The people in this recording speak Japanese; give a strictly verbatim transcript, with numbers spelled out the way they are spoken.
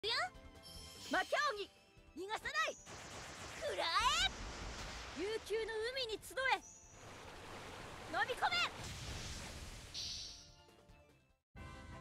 やマキャオギ、逃がさない。くらえ、悠久の海に集え。飲み込め。